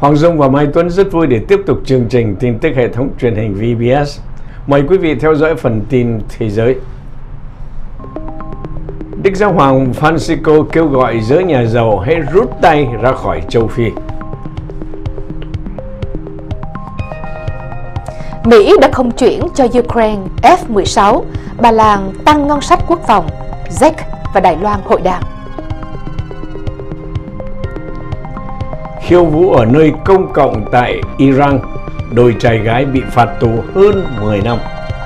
Hoàng Dung và Mai Tuấn rất vui để tiếp tục chương trình tin tức hệ thống truyền hình VBS. Mời quý vị theo dõi phần tin thế giới. Đức Giáo hoàng Francisco kêu gọi giới nhà giàu hãy rút tay ra khỏi châu Phi. Mỹ đã không chuyển cho Ukraine F-16, Ba Lan tăng ngân sách quốc phòng, Czech và Đài Loan hội đàm. Khiêu vũ ở nơi công cộng tại Iran, đôi trai gái bị phạt tù hơn 10 năm.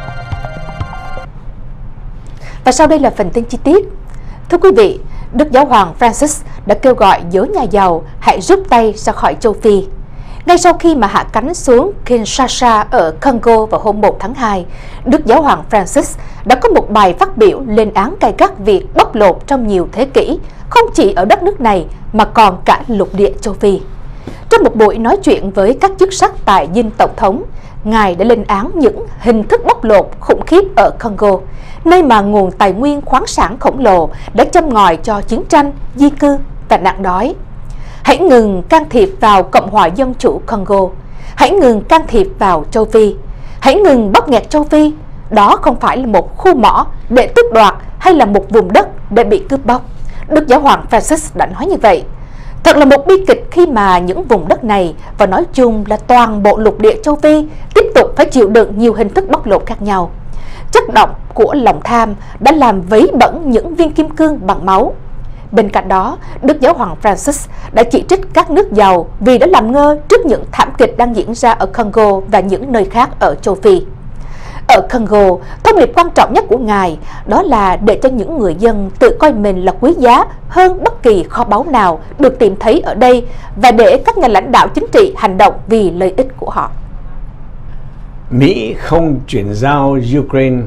Và sau đây là phần tin chi tiết. Thưa quý vị, Đức Giáo hoàng Francis đã kêu gọi giới nhà giàu hãy rút tay ra khỏi châu Phi. Ngay sau khi mà hạ cánh xuống Kinshasa ở Congo vào hôm 1 tháng 2, Đức Giáo hoàng Francis đã có một bài phát biểu lên án gay gắt việc bóc lột trong nhiều thế kỷ, không chỉ ở đất nước này mà còn cả lục địa châu Phi. Trong một buổi nói chuyện với các chức sắc tại dinh tổng thống, Ngài đã lên án những hình thức bóc lột khủng khiếp ở Congo, nơi mà nguồn tài nguyên khoáng sản khổng lồ đã châm ngòi cho chiến tranh, di cư và nạn đói. Hãy ngừng can thiệp vào Cộng hòa Dân chủ Congo. Hãy ngừng can thiệp vào châu Phi. Hãy ngừng bóp nghẹt châu Phi. Đó không phải là một khu mỏ để tước đoạt hay là một vùng đất để bị cướp bóc. Đức Giáo hoàng Francis đã nói như vậy. Thật là một bi kịch khi mà những vùng đất này và nói chung là toàn bộ lục địa châu Phi tiếp tục phải chịu đựng nhiều hình thức bóc lột khác nhau. Chất độc của lòng tham đã làm vấy bẩn những viên kim cương bằng máu. Bên cạnh đó, Đức Giáo hoàng Francis đã chỉ trích các nước giàu vì đã làm ngơ trước những thảm kịch đang diễn ra ở Congo và những nơi khác ở châu Phi. Ở Congo, thông điệp quan trọng nhất của Ngài đó là để cho những người dân tự coi mình là quý giá hơn bất kỳ kho báu nào được tìm thấy ở đây và để các nhà lãnh đạo chính trị hành động vì lợi ích của họ. Mỹ không chuyển giao Ukraine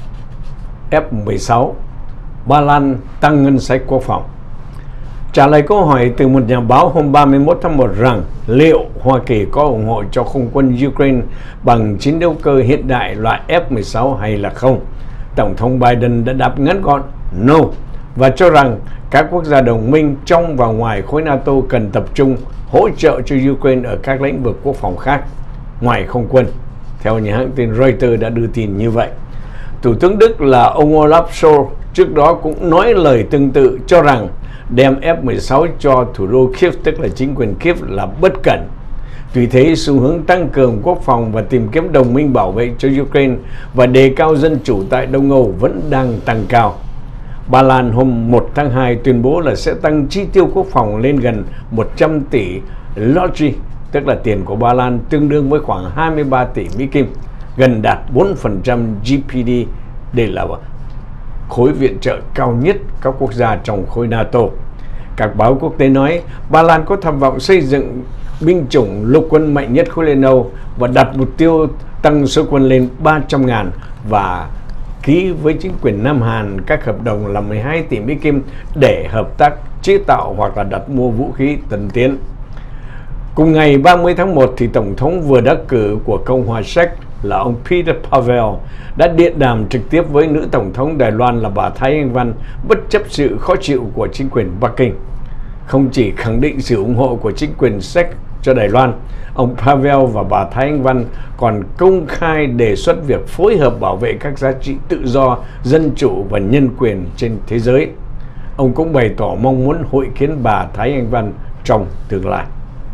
F-16, Ba Lan tăng ngân sách quốc phòng. Trả lời câu hỏi từ một nhà báo hôm 31 tháng 1 rằng liệu Hoa Kỳ có ủng hộ cho không quân Ukraine bằng chiến đấu cơ hiện đại loại F-16 hay là không, Tổng thống Biden đã đáp ngắn gọn no và cho rằng các quốc gia đồng minh trong và ngoài khối NATO cần tập trung hỗ trợ cho Ukraine ở các lĩnh vực quốc phòng khác ngoài không quân. Theo nhà hãng tin Reuters đã đưa tin như vậy. Thủ tướng Đức là ông Olaf Scholz trước đó cũng nói lời tương tự, cho rằng đem F-16 cho thủ đô Kiev, tức là chính quyền Kiev, là bất cẩn. Tuy thế, xu hướng tăng cường quốc phòng và tìm kiếm đồng minh bảo vệ cho Ukraine và đề cao dân chủ tại Đông Âu vẫn đang tăng cao. Ba Lan hôm 1 tháng 2 tuyên bố là sẽ tăng chi tiêu quốc phòng lên gần 100 tỷ zloty, tức là tiền của Ba Lan tương đương với khoảng 23 tỷ Mỹ Kim, gần đạt 4% GDP. Đây là khối viện trợ cao nhất các quốc gia trong khối NATO. Các báo quốc tế nói Ba Lan có tham vọng xây dựng binh chủng lục quân mạnh nhất khối Liên Âu và đặt mục tiêu tăng số quân lên 300.000 và ký với chính quyền Nam Hàn các hợp đồng là 12 tỷ Mỹ Kim để hợp tác chế tạo hoặc là đặt mua vũ khí tân tiến. Cùng ngày 30 tháng 1 thì Tổng thống vừa đắc cử của Cộng hòa Séc là ông Petr Pavel đã điện đàm trực tiếp với nữ Tổng thống Đài Loan là bà Thái Anh Văn bất chấp sự khó chịu của chính quyền Bắc Kinh. Không chỉ khẳng định sự ủng hộ của chính quyền Séc cho Đài Loan, ông Pavel và bà Thái Anh Văn còn công khai đề xuất việc phối hợp bảo vệ các giá trị tự do, dân chủ và nhân quyền trên thế giới. Ông cũng bày tỏ mong muốn hội kiến bà Thái Anh Văn trong tương lai.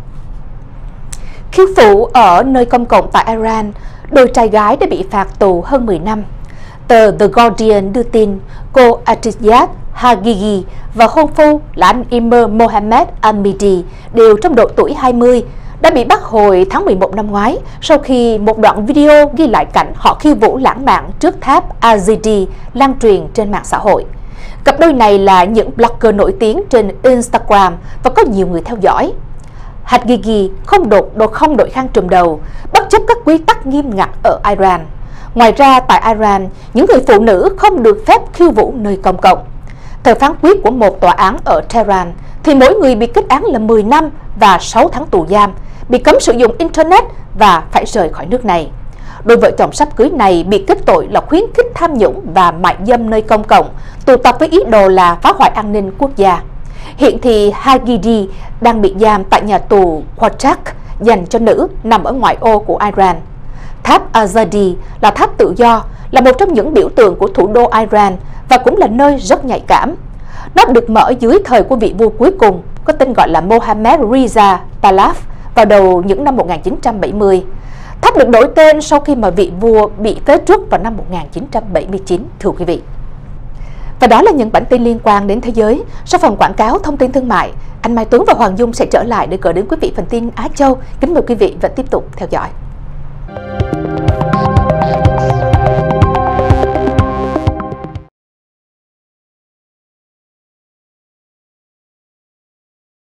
Khiêu vũ ở nơi công cộng tại Iran, đôi trai gái đã bị phạt tù hơn 10 năm. Tờ The Guardian đưa tin cô Atiyat Hagigi và hôn phu là anh Imer Mohammed Al-Midi đều trong độ tuổi 20 đã bị bắt hồi tháng 11 năm ngoái sau khi một đoạn video ghi lại cảnh họ khiêu vũ lãng mạn trước tháp Azidi lan truyền trên mạng xã hội. Cặp đôi này là những blogger nổi tiếng trên Instagram và có nhiều người theo dõi. Hagigi không đội khăn trùm đầu, bất chấp các quy tắc nghiêm ngặt ở Iran. Ngoài ra, tại Iran, những người phụ nữ không được phép khiêu vũ nơi công cộng. Theo phán quyết của một tòa án ở Tehran, thì mỗi người bị kết án là 10 năm và 6 tháng tù giam, bị cấm sử dụng Internet và phải rời khỏi nước này. Đôi vợ chồng sắp cưới này bị kết tội là khuyến khích tham nhũng và mại dâm nơi công cộng, tụ tập với ý đồ là phá hoại an ninh quốc gia. Hiện thì Hagigi đang bị giam tại nhà tù Qatar, dành cho nữ nằm ở ngoại ô của Iran. Tháp Azadi là tháp tự do, là một trong những biểu tượng của thủ đô Iran và cũng là nơi rất nhạy cảm. Nó được mở dưới thời của vị vua cuối cùng có tên gọi là Mohammad Reza Pahlavi vào đầu những năm 1970. Tháp được đổi tên sau khi mà vị vua bị phế truất vào năm 1979, thưa quý vị. Và đó là những bản tin liên quan đến thế giới. Sau phần quảng cáo thông tin thương mại, anh Mai Tuấn và Hoàng Dung sẽ trở lại để gửi đến quý vị phần tin Á Châu. Kính mời quý vị vẫn tiếp tục theo dõi.